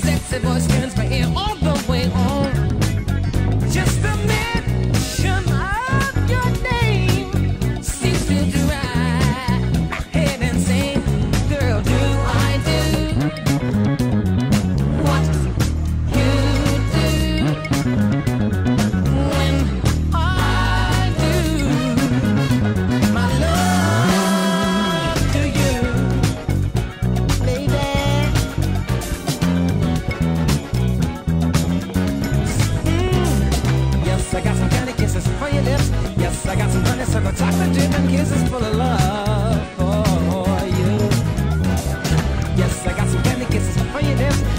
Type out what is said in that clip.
sexy voice turns my ear all the way on. Just the mention of your name seems to drive my head insane. Girl, do I do what you do when I do my love to you, baby? Yes, I got some candy kisses for your lips. Yes, I got some honeysuckle chocolate dip and kisses full of love for you. Yes, I got some candy kisses for your lips.